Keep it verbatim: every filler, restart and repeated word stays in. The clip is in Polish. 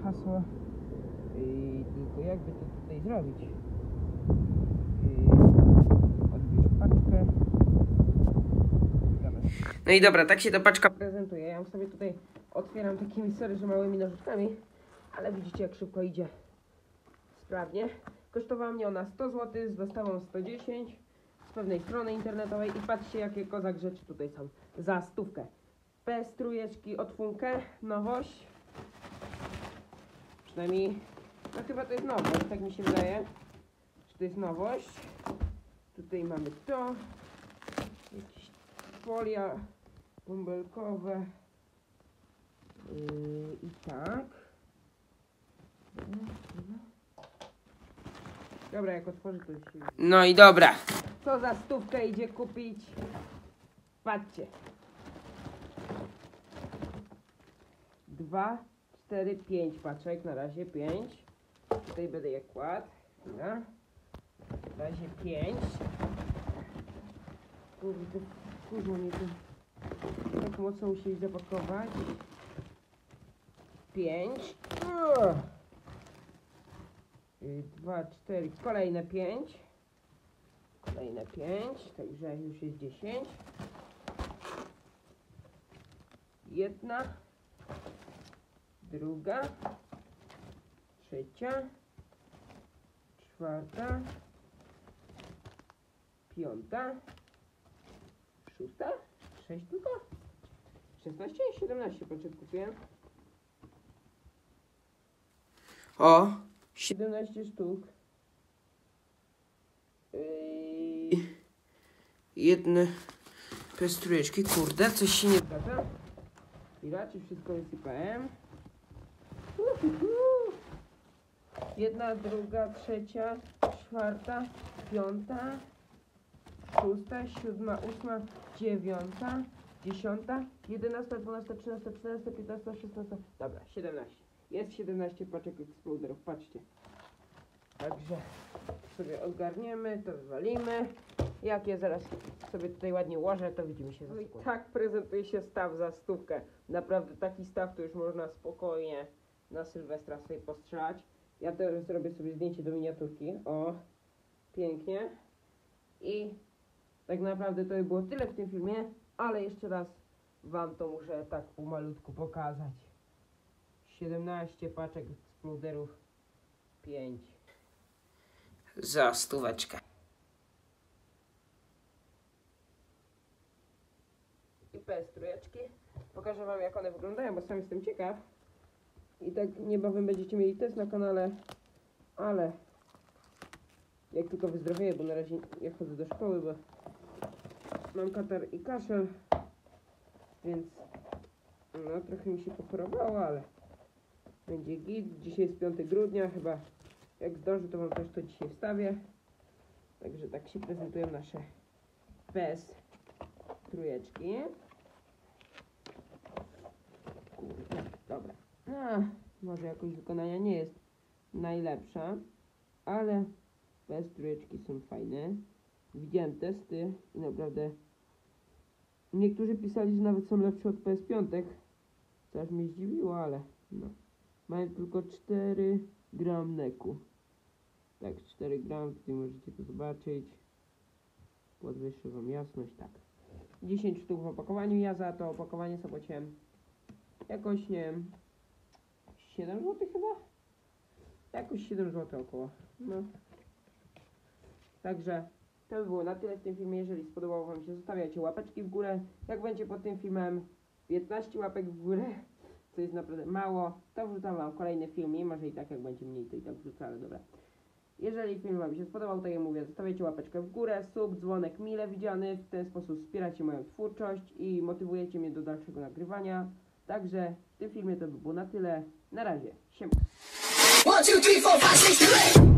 hasło. I tylko jakby to tutaj zrobić? Odbierz paczkę. No i dobra, tak się ta paczka prezentuje. Ja ją sobie tutaj otwieram takimi, sorry, że małymi nożyczkami, ale widzicie, jak szybko idzie. Sprawnie. Kosztowała mnie ona sto złotych, z dostawą sto dziesięć z pewnej strony internetowej i patrzcie, jakie kozak rzeczy tutaj są. Za stówkę. P S trójeczki od Funke, nowość. Przynajmniej, no chyba to jest nowość, tak mi się wydaje, że to jest nowość. Tutaj mamy to, jakieś folia bąbelkowe yy, i tak. Dobra, jak otworzę, to już się... No i dobra. Co za stówkę idzie kupić? Patrzcie. Dwa, cztery, pięć paczek, na razie pięć. Tutaj będę je kładł. No. Na razie pięć. Kurde, kurde mnie tu tak mocno musieli zapakować. Pięć. Dwa, cztery, kolejne pięć. Kolejne pięć, także już jest dziesięć. Jedna. Druga. Trzecia. Czwarta. Piąta. Szósta. Sześć tylko. szesnaście i siedemnaście paczek kupiłem. O! siedemnaście sztuk. Yy, jedne pestrujeczki. Kurde, coś się nie zgadza. I raczej wszystko wysypałem. Jedna, druga, trzecia, czwarta, piąta, szósta, siódma, ósma, dziewiąta, dziesiąta, jedenasta, dwunasta, trzynasta, czternasta, piętnasta, szesnasta. Dobra, siedemnaście. Jest siedemnaście paczek eksploderów, patrzcie. Także sobie odgarniemy, to wywalimy. Jak je zaraz sobie tutaj ładnie ułożę, to widzimy się za sekundę. No i tak prezentuje się staw za stówkę. Naprawdę taki staw to już można spokojnie na Sylwestra sobie postrzelać. Ja też zrobię sobie zdjęcie do miniaturki. O, pięknie. I tak naprawdę to by było tyle w tym filmie, ale jeszcze raz wam to muszę tak pomalutku pokazać. siedemnaście paczek eksploderów, pięć. Za stóweczkę. I P S trójeczki. Pokażę wam, jak one wyglądają, bo sam jestem ciekaw. I tak niebawem będziecie mieli test na kanale, ale jak tylko wyzdrowieję, bo na razie ja chodzę do szkoły, bo mam katar i kaszel, więc no trochę mi się pochorowało, ale będzie git. Dzisiaj jest piątego grudnia, chyba jak zdążę, to wam też to dzisiaj wstawię. Także tak się prezentują nasze P S trójeczki. Kurde, dobra. A, może jakość wykonania nie jest najlepsza, ale P S trójeczki są fajne. Widziałem testy i naprawdę niektórzy pisali, że nawet są lepsze od P S pięć, co aż mnie zdziwiło, ale no. Mają tylko cztery gram neku. Tak, cztery gram, tutaj możecie to zobaczyć. Podwyższę wam jasność, tak. dziesięć sztuk w opakowaniu, ja za to opakowanie zapłaciłem jakoś, nie wiem, siedem złotych chyba? Jakoś siedem złotych około, no. Także to by było na tyle w tym filmie. Jeżeli spodobało wam się, zostawiajcie łapeczki w górę. Jak będzie pod tym filmem piętnaście łapek w górę, co jest naprawdę mało, to wrzucam wam kolejny film i może i tak jak będzie mniej, to i tak wrzucę, ale dobra. Jeżeli film wam się spodobał, tak jak mówię, zostawiajcie łapeczkę w górę, sub, dzwonek mile widziany. W ten sposób wspieracie moją twórczość i motywujecie mnie do dalszego nagrywania. Także w tym filmie to by było na tyle. Na razie. Siema. one, two, three, four, five, six, seven, eight